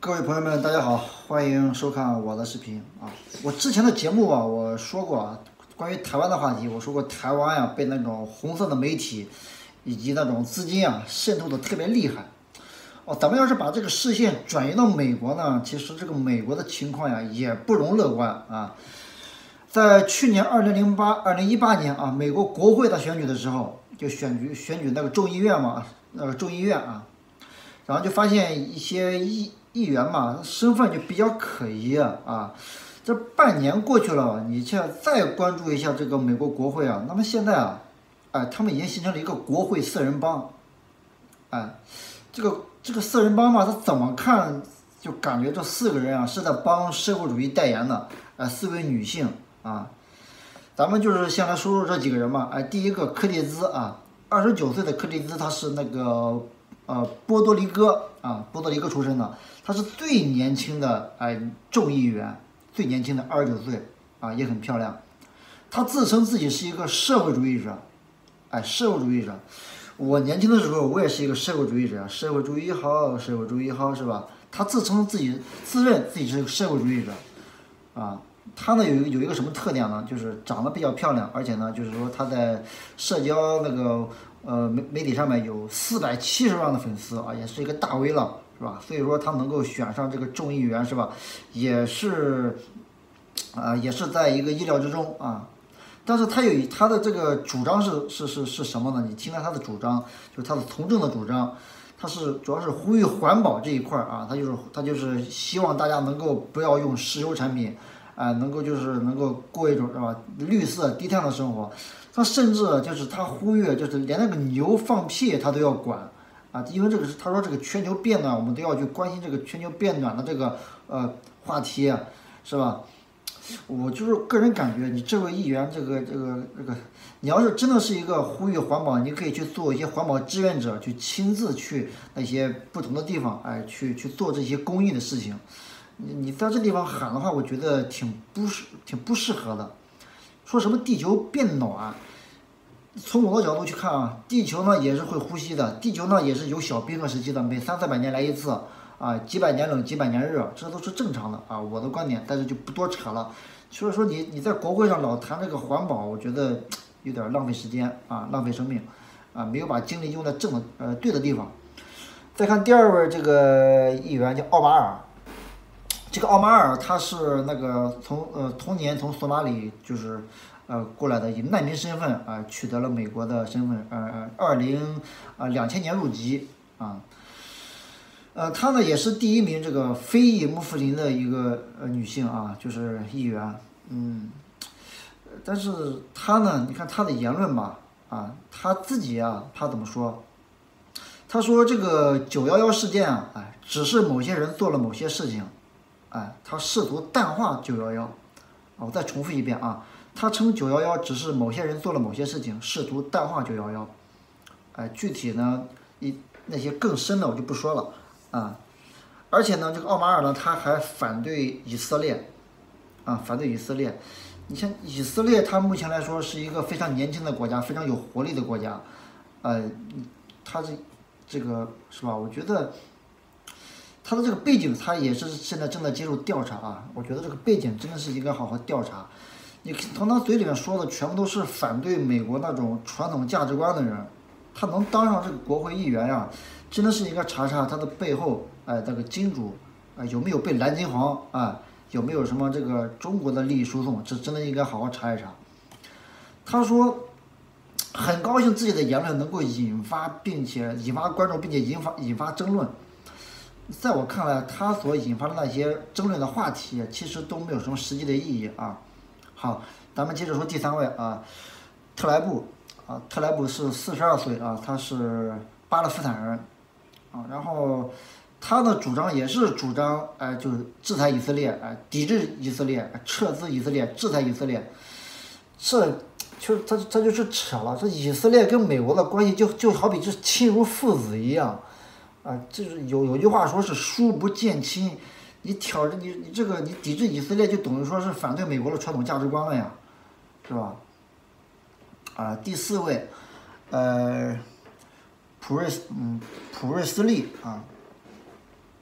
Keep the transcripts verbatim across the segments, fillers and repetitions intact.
各位朋友们，大家好，欢迎收看我的视频啊！我之前的节目啊，我说过啊，关于台湾的话题，我说过台湾呀、被那种红色的媒体以及那种资金啊渗透的特别厉害。哦，咱们要是把这个视线转移到美国呢，其实这个美国的情况呀也不容乐观啊。在去年二零零八、二零一八年啊，美国国会的选举的时候，就选举选举那个众议院嘛，那个众议院啊，然后就发现一些议议员嘛，身份就比较可疑啊啊。这半年过去了，你现在再关注一下这个美国国会啊，那么现在啊，哎，他们已经形成了一个国会四人帮，哎，这个这个四人帮嘛，他怎么看就感觉这四个人啊是在帮社会主义代言的，哎，四位女性啊，咱们就是先来说说这几个人吧，哎，第一个柯蒂兹啊，二十九岁的柯蒂兹，他是那个呃波多黎各啊，波多黎各出生的，他是最年轻的哎众议员，最年轻的二十九岁啊，也很漂亮。他自称自己是一个社会主义者，哎，社会主义者。我年轻的时候，我也是一个社会主义者，社会主义好，社会主义好，是吧？他自称自己自认自己是个社会主义者，啊，他呢有一个有一个什么特点呢？就是长得比较漂亮，而且呢，就是说他在社交那个呃媒媒体上面有四百七十万的粉丝啊，也是一个大 V 了，是吧？所以说他能够选上这个众议员，是吧？也是啊，也是在一个意料之中啊。但是他有他的这个主张是是是是什么呢？你听听他的主张，就是他的从政的主张，他是主要是呼吁环保这一块啊，他就是他就是希望大家能够不要用石油产品，啊、能够就是能够过一种是吧绿色低碳的生活。他甚至就是他呼吁，就是连那个牛放屁他都要管啊，因为这个是他说这个全球变暖，我们都要去关心这个全球变暖的这个呃话题啊，是吧？我就是个人感觉，你这位议员，这个这个这个，你要是真的是一个呼吁环保，你可以去做一些环保志愿者，去亲自去那些不同的地方，哎，去去做这些公益的事情。你你在这地方喊的话，我觉得挺不适挺不适合的。说什么地球变暖，从我的角度去看啊，地球呢也是会呼吸的，地球呢也是有小冰河时期的，每三四百年来一次。啊，几百年冷，几百年热，这都是正常的啊，我的观点，但是就不多扯了。所以说你你在国会上老谈这个环保，我觉得有点浪费时间啊，浪费生命，啊，没有把精力用在正的呃对的地方。再看第二位这个议员叫奥马尔，这个奥马尔他是那个从呃童年从索马里就是呃过来的，以难民身份啊、呃、取得了美国的身份，呃二零啊两千年入籍啊。呃，她呢也是第一名这个非裔穆斯林的一个呃女性啊，就是议员，嗯，但是她呢，你看她的言论吧，啊，她自己啊，她怎么说？她说这个九幺幺事件啊，哎，只是某些人做了某些事情，哎，她试图淡化九幺幺，啊，我再重复一遍啊，她称九幺幺只是某些人做了某些事情，试图淡化九幺幺，哎，具体呢，一那些更深的我就不说了。啊，而且呢，这个奥马尔呢，他还反对以色列，啊，反对以色列。你像以色列，它目前来说是一个非常年轻的国家，非常有活力的国家，呃，它这这个是吧？我觉得它的这个背景，它也是现在正在接受调查啊。我觉得这个背景真的是应该好好调查。你从他嘴里面说的全部都是反对美国那种传统价值观的人，他能当上这个国会议员呀、啊？真的是应该查查他的背后，哎，这个金主，哎，有没有被蓝金黄啊？有没有什么这个中国的利益输送？这真的应该好好查一查。他说，很高兴自己的言论能够引发，并且引发关注，并且引发引发争论。在我看来，他所引发的那些争论的话题，其实都没有什么实际的意义啊。好，咱们接着说第三位啊，特莱布啊，特莱布是四十二岁啊，他是巴勒斯坦人。啊，然后他的主张也是主张，哎，就是制裁以色列，哎，抵制以色列，撤资以色列，制裁以色列，这就是他他就是扯了。这以色列跟美国的关系就就好比是亲如父子一样，啊，就是有有句话说是疏不见亲，你挑着你你这个你抵制以色列就等于说是反对美国的传统价值观了呀，是吧？啊，第四位，呃。普瑞斯，嗯，普瑞斯利啊，啊，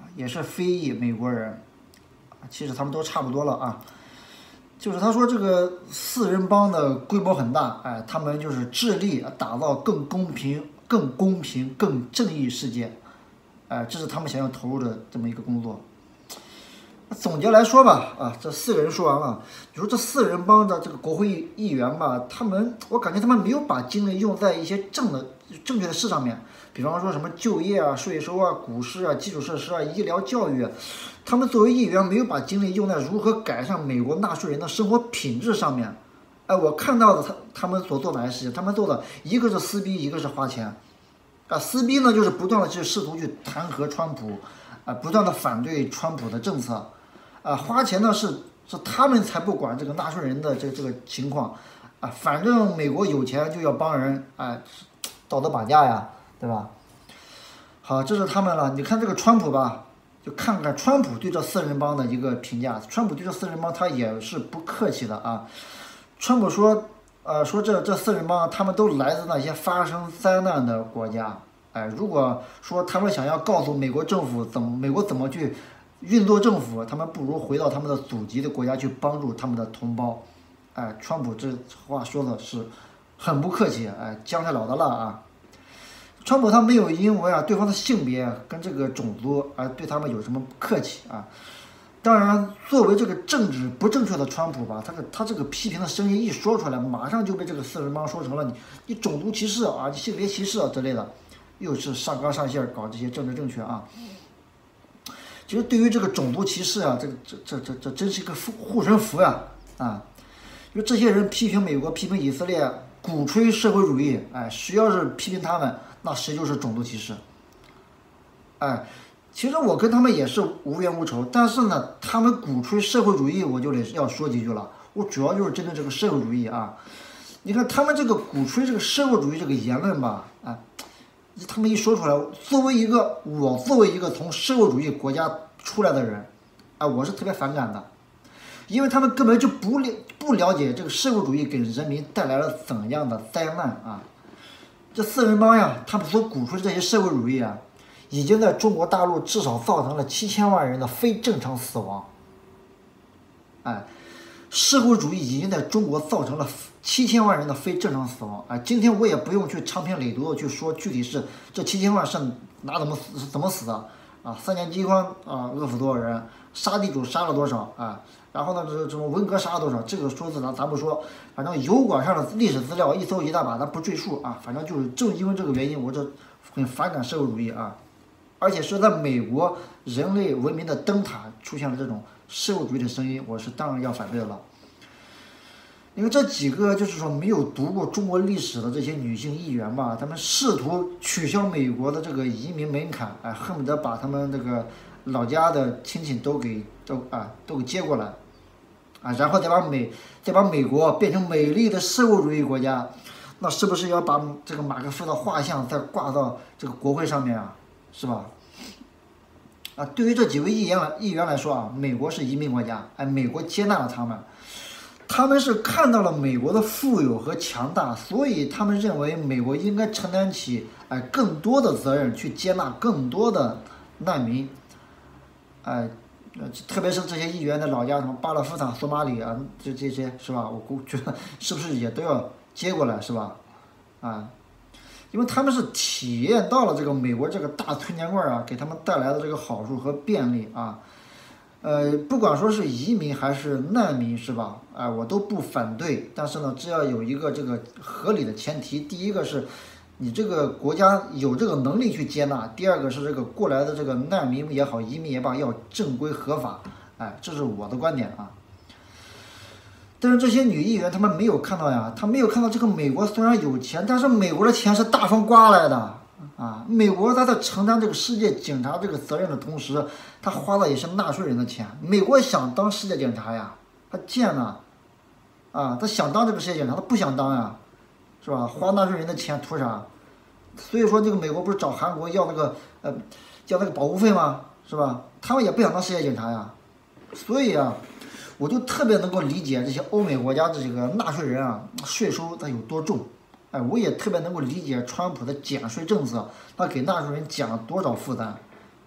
也是非裔美国人，其实他们都差不多了啊。就是他说这个四人帮的规模很大，哎，他们就是致力打造更公平、更公平、更正义世界，哎，这是他们想要投入的这么一个工作。总结来说吧，啊，这四个人说完了。你说这四人帮的这个国会议员吧，他们，我感觉他们没有把精力用在一些正的、正确的事上面，比方说什么就业啊、税收啊、股市啊、基础设施啊、医疗教育，他们作为议员没有把精力用在如何改善美国纳税人的生活品质上面。哎，我看到的他他们所做哪些事情，他们做的一个是撕逼，一个是花钱。啊，撕逼呢就是不断的去试图去弹劾川普，啊，不断的反对川普的政策。啊，花钱呢是是他们才不管这个纳税人的这个这个情况，啊，反正美国有钱就要帮人，哎，道德绑架呀，对吧？好，这是他们了。你看这个川普吧，就看看川普对这四人帮的一个评价。川普对这四人帮他也是不客气的啊。川普说，呃，说这这四人帮他们都来自那些发生灾难的国家，哎，如果说他们想要告诉美国政府怎么美国怎么去运作政府，他们不如回到他们的祖籍的国家去帮助他们的同胞。哎，川普这话说的是很不客气，哎，姜太老的辣啊！川普他没有因为啊对方的性别跟这个种族而对他们有什么不客气啊。当然，作为这个政治不正确的川普吧，他个他这个批评的声音一说出来，马上就被这个四人帮说成了你你种族歧视啊，你性别歧视啊之类的，又是上纲上线搞这些政治正确啊。其实对于这个种族歧视啊，这个这这这这真是一个护身符呀啊！因为这些人批评美国、批评以色列、鼓吹社会主义，哎，谁要是批评他们，那谁就是种族歧视。哎，其实我跟他们也是无冤无仇，但是呢，他们鼓吹社会主义，我就得要说几句了。我主要就是针对这个社会主义啊。你看他们这个鼓吹这个社会主义这个言论吧，啊。他们一说出来，作为一个我作为一个从社会主义国家出来的人，啊，我是特别反感的，因为他们根本就不了不了解这个社会主义给人民带来了怎样的灾难啊！这四人帮呀，他们所鼓吹的这些社会主义啊，已经在中国大陆至少造成了七千万人的非正常死亡。哎，社会主义已经在中国造成了七千万人的非正常死亡啊！今天我也不用去长篇累牍的去说具体是这七千万是哪怎么死怎么死的啊？三年饥荒啊，饿死多少人？杀地主杀了多少啊？然后呢，这什么文革杀了多少？这个数字咱咱不说，反正油管上的历史资料一搜一大把，咱不赘述啊。反正就是正因为这个原因，我这很反感社会主义啊，而且是在美国人类文明的灯塔出现了这种社会主义的声音，我是当然要反对了。因为这几个就是说没有读过中国历史的这些女性议员吧，他们试图取消美国的这个移民门槛，哎，恨不得把他们这个老家的亲戚都给都啊都给接过来，啊，然后再把美再把美国变成美丽的社会主义国家，那是不是要把这个马克思的画像再挂到这个国会上面啊？是吧？啊，对于这几位议员议员来说啊，美国是移民国家，哎，美国接纳了他们。他们是看到了美国的富有和强大，所以他们认为美国应该承担起哎更多的责任，去接纳更多的难民。哎，特别是这些议员的老家，什么巴勒斯坦、索马里啊，这这些是吧？我估觉得是不是也都要接过来，是吧？啊，因为他们是体验到了这个美国这个大存钱罐啊，给他们带来的这个好处和便利啊。呃，不管说是移民还是难民，是吧？哎、呃，我都不反对。但是呢，只要有一个这个合理的前提，第一个是，你这个国家有这个能力去接纳；第二个是这个过来的这个难民也好，移民也罢，要正规合法。哎，这是我的观点啊。但是这些女议员她们没有看到呀，她没有看到这个美国虽然有钱，但是美国的钱是大风刮来的。啊，美国他在承担这个世界警察这个责任的同时，他花的也是纳税人的钱。美国想当世界警察呀，他贱呐，啊，他想当这个世界警察，他不想当呀，是吧？花纳税人的钱图啥？所以说，这个美国不是找韩国要那个呃，要那个保护费吗？是吧？他们也不想当世界警察呀。所以啊，我就特别能够理解这些欧美国家的这个纳税人啊，税收它有多重。哎，我也特别能够理解川普的减税政策，他给纳税人减了多少负担，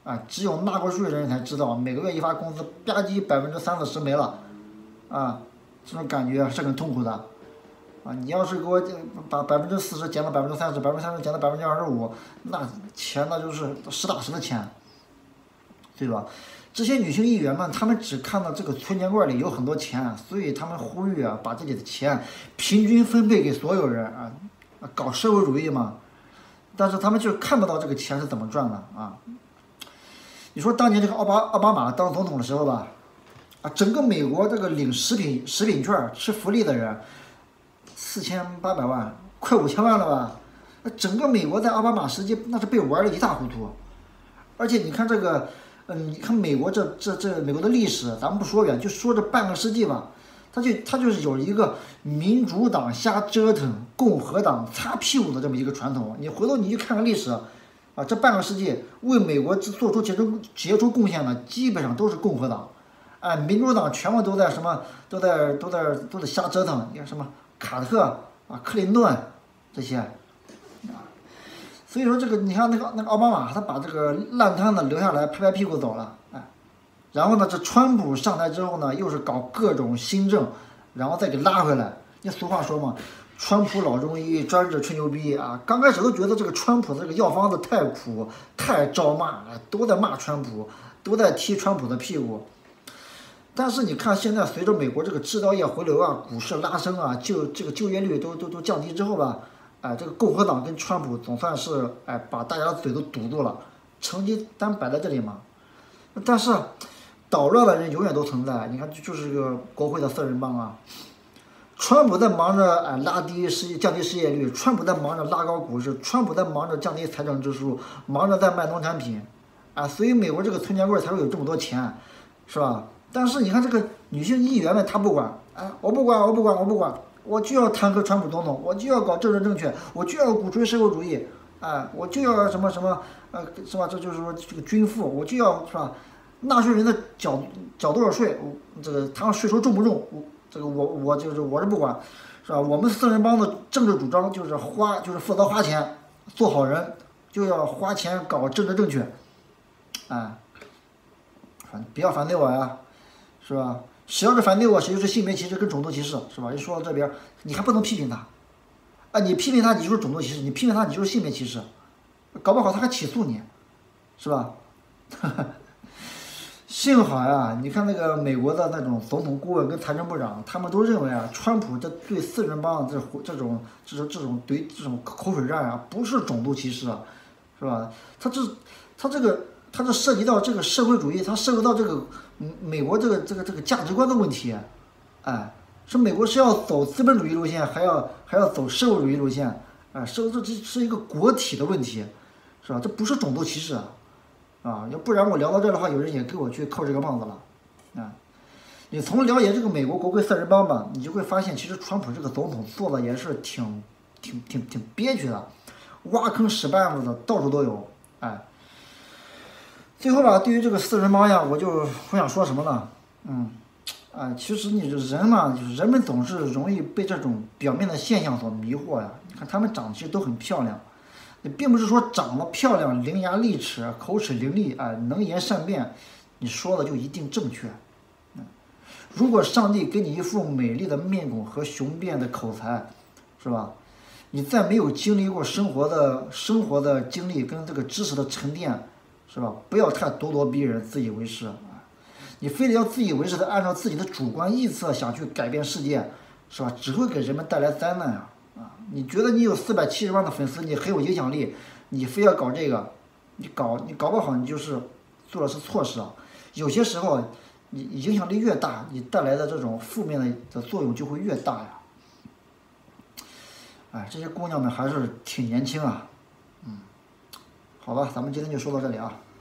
啊，只有纳过税的人才知道，每个月一发工资，吧唧百分之三四十没了，啊，这种感觉是很痛苦的，啊，你要是给我把百分之四十减到百分之三十，百分之三十减到百分之二十五，那钱那就是实打实的钱，对吧？这些女性议员们，她们只看到这个存钱罐里有很多钱，所以她们呼吁啊，把这里的钱平均分配给所有人啊，搞社会主义嘛。但是他们就看不到这个钱是怎么赚的啊。你说当年这个奥巴奥巴马当总统的时候吧，啊，整个美国这个领食品食品券吃福利的人，四千八百万，快五千万了吧？那整个美国在奥巴马时期那是被玩的一塌糊涂，而且你看这个。嗯，你看美国这这这美国的历史，咱们不说远，就说这半个世纪吧，他就他就是有一个民主党瞎折腾，共和党擦屁股的这么一个传统。你回头你去看看历史，啊，这半个世纪为美国做出杰出杰出贡献的，基本上都是共和党，哎，民主党全部都在什么都在都在都在瞎折腾，你看什么卡特啊、克林顿这些。所以说这个，你看那个那个奥巴马，他把这个烂摊子留下来，拍拍屁股走了，哎，然后呢，这川普上台之后呢，又是搞各种新政，然后再给拉回来。那俗话说嘛，川普老中医，专治吹牛逼啊。刚开始都觉得这个川普的这个药方子太苦，太招骂，都在骂川普，都在踢川普的屁股。但是你看现在，随着美国这个制造业回流啊，股市拉升啊，就这个就业率都都都降低之后吧。哎，这个共和党跟川普总算是哎把大家的嘴都堵住了，成绩单摆在这里嘛。但是捣乱的人永远都存在，你看就就是个国会的四人帮啊。川普在忙着哎拉低失降低失业率，川普在忙着拉高股市，川普在忙着降低财政支出，忙着在卖农产品，啊，所以美国这个存钱罐才会有这么多钱，是吧？但是你看这个女性议员们，她不管，哎，我不管，我不管，我不管。我就要弹劾川普总统，我就要搞政治正确，我就要鼓吹社会主义，哎，我就要什么什么，呃，是吧？这就是说这个均富，我就要是吧？纳税人的缴缴多少税，我这个他税收重不重？我这个我我就是我是不管，是吧？我们四人帮的政治主张就是花，就是负责花钱，做好人，就要花钱搞政治正确，哎，反不要反对我呀，是吧？谁要是反对我，谁就是性别歧视跟种族歧视，是吧？一说到这边，你还不能批评他，啊，你批评他你就是种族歧视，你批评他你就是性别歧视，搞不好他还起诉你，是吧？幸好呀，你看那个美国的那种总统顾问跟财政部长，他们都认为啊，川普这对四人帮这这种这种这种对这种口水战啊，不是种族歧视啊，是吧？他这他这个。它这涉及到这个社会主义，它涉及到这个美国这个这个这个价值观的问题，哎，说美国是要走资本主义路线，还要还要走社会主义路线，哎，是这这是一个国体的问题，是吧？这不是种族歧视啊，啊，要不然我聊到这的话，有人也给我去扣这个帽子了，啊，你从了解这个美国国会四人帮吧，你就会发现，其实川普这个总统做的也是挺挺挺挺憋屈的，挖坑使绊子的到处都有，哎。最后吧，对于这个四人帮呀，我就我想说什么呢？嗯，啊，其实你这人嘛，就是人们总是容易被这种表面的现象所迷惑呀。你看他们长得其实都很漂亮，你并不是说长得漂亮、伶牙俐齿、口齿伶俐啊、能言善辩，你说的就一定正确。嗯，如果上帝给你一副美丽的面孔和雄辩的口才，是吧？你再没有经历过生活的生活的经历跟这个知识的沉淀。是吧？不要太咄咄逼人、自以为是啊！你非得要自以为是的按照自己的主观臆测想去改变世界，是吧？只会给人们带来灾难啊！啊！你觉得你有四百七十万的粉丝，你很有影响力，你非要搞这个，你搞你搞不好你就是做的是错事啊！有些时候，你影响力越大，你带来的这种负面的的作用就会越大呀！哎，这些姑娘们还是挺年轻啊！嗯。好吧，咱们今天就说到这里啊。